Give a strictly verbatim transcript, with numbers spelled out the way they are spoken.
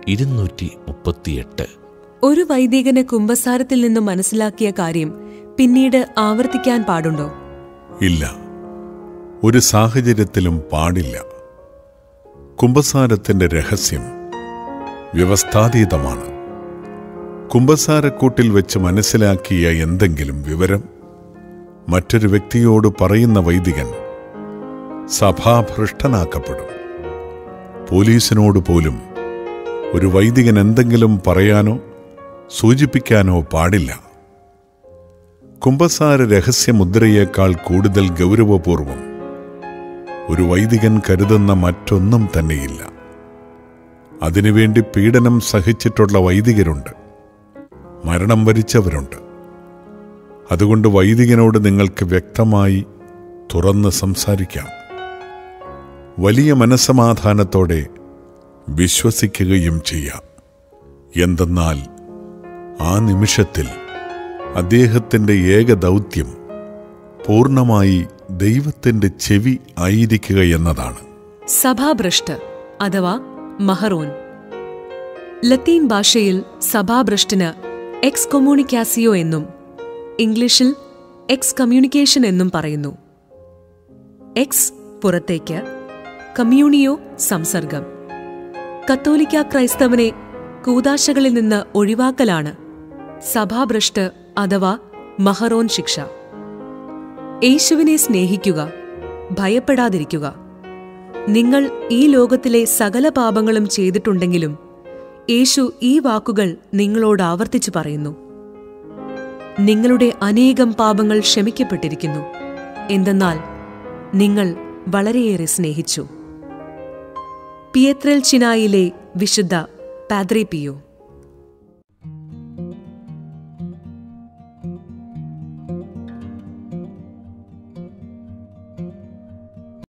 ഇരുന്നൂറ്റി മുപ്പത്തിയെട്ട്. ഒരു വൈദികന് കുമ്പസാരത്തിൽ നിന്നും മനസ്സിലാക്കിയ കാര്യം പിന്നീട് ആവർത്തിക്കാൻ പാടുണ്ടോ? ഇല്ല, ഒരു സാഹചര്യത്തിലും പാടില്ല. കുമ്പസാരത്തിന്റെ രഹസ്യം വ്യവസ്ഥാതീതമാണ്. കുമ്പസാരക്കൂട്ടിൽ വെച്ച് മനസ്സിലാക്കിയ എന്തെങ്കിലും വിവരം മറ്റൊരു വ്യക്തിയോട് പറയുന്ന വൈദികൻ സഭാഭ്രഷ്ടനാക്കപ്പെടും. പോലീസിനോട് പോലും ഒരു വൈദികൻ എന്തെങ്കിലും പറയാനോ സൂചിപ്പിക്കാനോ പാടില്ല. കുമ്പസാര രഹസ്യമുദ്രയേക്കാൾ കൂടുതൽ ഗൗരവപൂർവം ഒരു വൈദികൻ കരുതുന്ന മറ്റൊന്നും തന്നെയില്ല. അതിനുവേണ്ടി പീഡനം സഹിച്ചിട്ടുള്ള വൈദികരുണ്ട്, മരണം വരിച്ചവരുണ്ട്. അതുകൊണ്ട് വൈദികനോട് നിങ്ങൾക്ക് വ്യക്തമായി തുറന്ന് സംസാരിക്കാം. വലിയ മനസ്സമാധാനത്തോടെ വിശ്വസിക്കുകയും ചെയ്യാം. എന്തെന്നാൽ ആ നിമിഷത്തിൽ അദ്ദേഹത്തിൻ്റെ ഏക ദൗത്യം പൂർണ്ണമായി ദൈവത്തിൻ്റെ ചെവി ആയിരിക്കുക എന്നതാണ്. സഭാഭ്രഷ്ട് അഥവാ മഹറോൻ. ലത്തീൻ ഭാഷയിൽ സഭാഭ്രഷ്ടിന് എക്സ് കൊമ്യൂണിക്കാസിയോ എന്നും ഇംഗ്ലീഷിൽ എക്സ് കമ്മ്യൂണിക്കേഷൻ എന്നും പറയുന്നു. എക്സ് പുറത്തേക്ക്, കമ്മ്യൂണിയോ സംസർഗം. കത്തോലിക്ക ക്രൈസ്തവനെ കൂദാശകളിൽ നിന്ന് ഒഴിവാക്കലാണ് സഭാഭ്രഷ്ട് അഥവാ മഹറോൻ ശിക്ഷ. യേശുവിനെ സ്നേഹിക്കുക, ഭയപ്പെടാതിരിക്കുക. നിങ്ങൾ ഈ ലോകത്തിലെ സകല പാപങ്ങളും ചെയ്തിട്ടുണ്ടെങ്കിലും യേശു ഈ വാക്കുകൾ നിങ്ങളോട് ആവർത്തിച്ചു പറയുന്നു: നിങ്ങളുടെ അനേകം പാപങ്ങൾ ക്ഷമിക്കപ്പെട്ടിരിക്കുന്നു, എന്തെന്നാൽ നിങ്ങൾ വളരെയേറെ സ്നേഹിച്ചു. പിയത്രൽചിനായിലെ വിശുദ്ധ പാദ്രെ പിയോ.